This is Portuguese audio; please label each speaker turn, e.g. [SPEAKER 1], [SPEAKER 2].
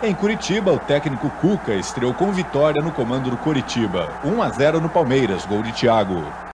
[SPEAKER 1] Em Curitiba, o técnico Cuca estreou com vitória no comando do Coritiba. 1 a 0 no Palmeiras, gol de Thiago.